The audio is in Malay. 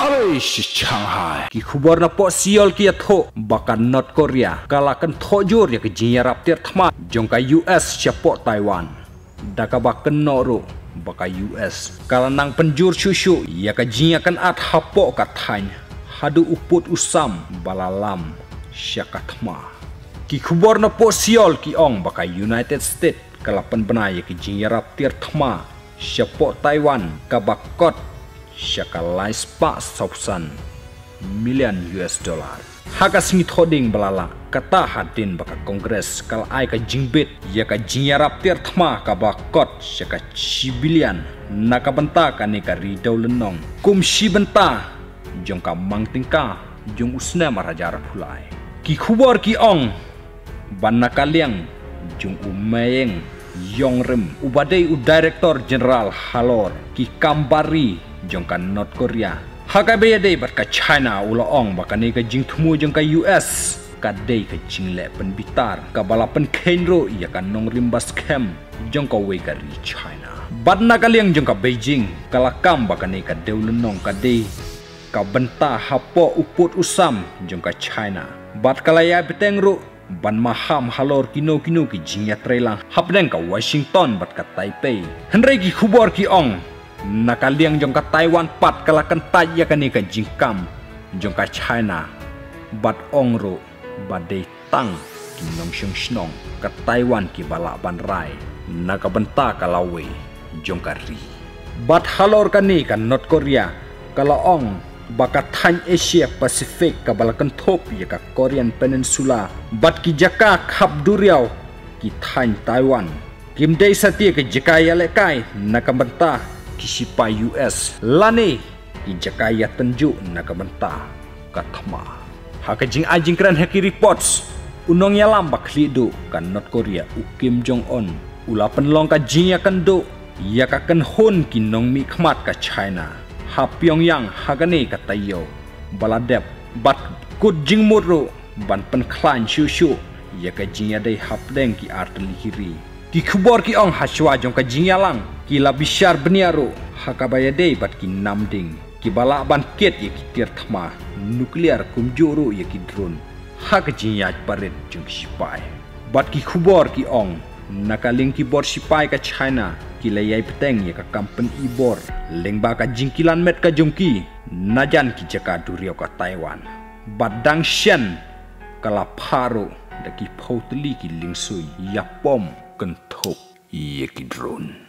Alish Shanghai ki khubor na po siol ki atho bakan North Korea kalakan thojur ya ke jinyarap tir thma jongka US chapo Taiwan daka bakan noro baka US kalanang penjur syusyu ya ke jinyakan at hapo kathain hadu uput usam balalam syakathma ki khubor na po siol ki ong baka United States kalapan benaya ki jinyarap tir thma chapo Taiwan kabakot Syakalai spa sausan million US dollar. Haka singit hoding balala kata hadin baka kongres kal ai ka jingbet ya ka jinyarap tir thma ka bakot syaka cibilian nakabenta ka ni ka ridau lenong kum si benta jong ka mangtingka jong usna marajar phulai ki khubor ki ong ban nakaliang jong umayeng yongrem ubadai u director general halor ki kambari jongkan North Korea hakabe dei bat ka China uloong bakani ka jingthmu jongka US ka dei ka jingle pen bitar ka balapan kenro ya ka nongrim bas kem jongka we ka ri China badna kaliang jongka Beijing kalakam bakani ka deulenong ka dei ka benta hapo uput usam jongka China bat kalaya betengro ban maham halor kino ki jingya trelang hapdeng ka Washington bat ka Taipei henrei ki khubor ki ong nakaliang jongka Taiwan pat kalakan taya kani ka jingkam jongka China bat ongro badai tang kinong syong snong ka Taiwan ki bala ban rai nakabenta kalawe jongka ri bat halor kani ka North Korea kalaong baka than Asia Pacific ka balakan thop ya ka Korean Peninsula bat ki jaka khap duriau ki than Taiwan kim dei satia ke jekaya lekai nakabenta kisipa US lane ki jakaya tenju nakabenta kathma hakajing ajing kran haki reports unong yalam bakhlidu kan North Korea u Kim Jong Un ulapan long ka jinya kan do ya ka kan hon ki nong mi khmat ka China ha Pyongyang hagane ka tayo baladep bat kut jing muro ban pen khlan shu ya ka jinya dei hapdeng ki artli hiri ki khubor ki ong haswa jong ka jinya lang ki labishar beniaro hakabaya dei bat ki namding ki bala ban ket ye ki tir thma nuklear kumjuru ye ki drone hak jinya paret jong sipai bat ki khubor ki ong nakaling ki bor sipai ka China ki layai peteng ye ka kampen ibor lengba ka jingkilan met ka jongki najan ki jaka duriau ka Taiwan badang shen kala pharo daki photli ki lingsui yapom kenthop ye ki drone